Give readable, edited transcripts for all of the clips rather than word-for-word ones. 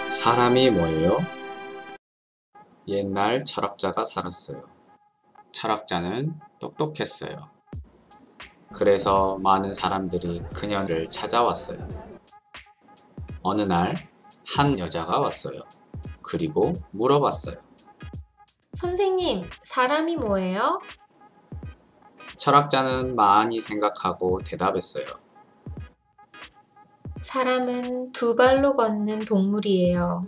사람이 뭐예요? 옛날 철학자가 살았어요. 철학자는 똑똑했어요. 그래서 많은 사람들이 그녀를 찾아왔어요. 어느 날 한 여자가 왔어요. 그리고 물어봤어요. 선생님, 사람이 뭐예요? 철학자는 많이 생각하고 대답했어요. 사람은 두 발로 걷는 동물이에요.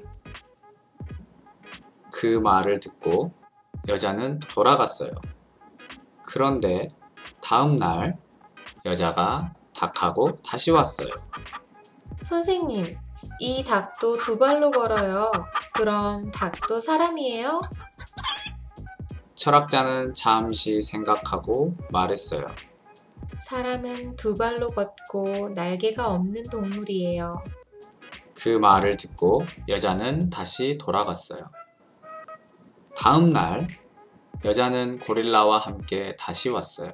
그 말을 듣고 여자는 돌아갔어요. 그런데 다음 날 여자가 닭하고 다시 왔어요. 선생님, 이 닭도 두 발로 걸어요. 그럼 닭도 사람이에요? 철학자는 잠시 생각하고 말했어요. 사람은 두 발로 걷고 날개가 없는 동물이에요. 그 말을 듣고 여자는 다시 돌아갔어요. 다음 날 여자는 고릴라와 함께 다시 왔어요.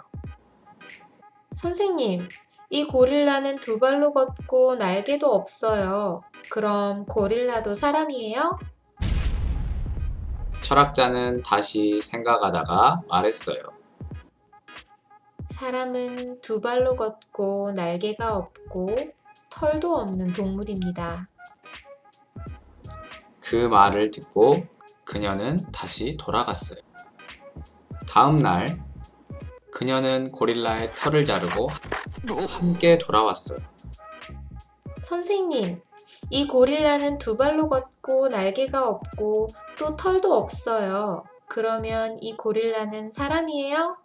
선생님, 이 고릴라는 두 발로 걷고 날개도 없어요. 그럼 고릴라도 사람이에요? 철학자는 다시 생각하다가 말했어요. 사람은 두 발로 걷고 날개가 없고 털도 없는 동물입니다. 그 말을 듣고 그녀는 다시 돌아갔어요. 다음 날 그녀는 고릴라의 털을 자르고 함께 돌아왔어요. 선생님, 이 고릴라는 두 발로 걷고 날개가 없고 또 털도 없어요. 그러면 이 고릴라는 사람이에요?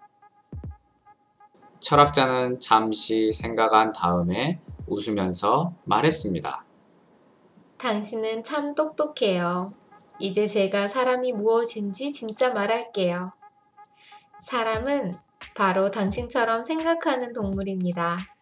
철학자는 잠시 생각한 다음에 웃으면서 말했습니다. 당신은 참 똑똑해요. 이제 제가 사람이 무엇인지 진짜 말할게요. 사람은 바로 당신처럼 생각하는 동물입니다.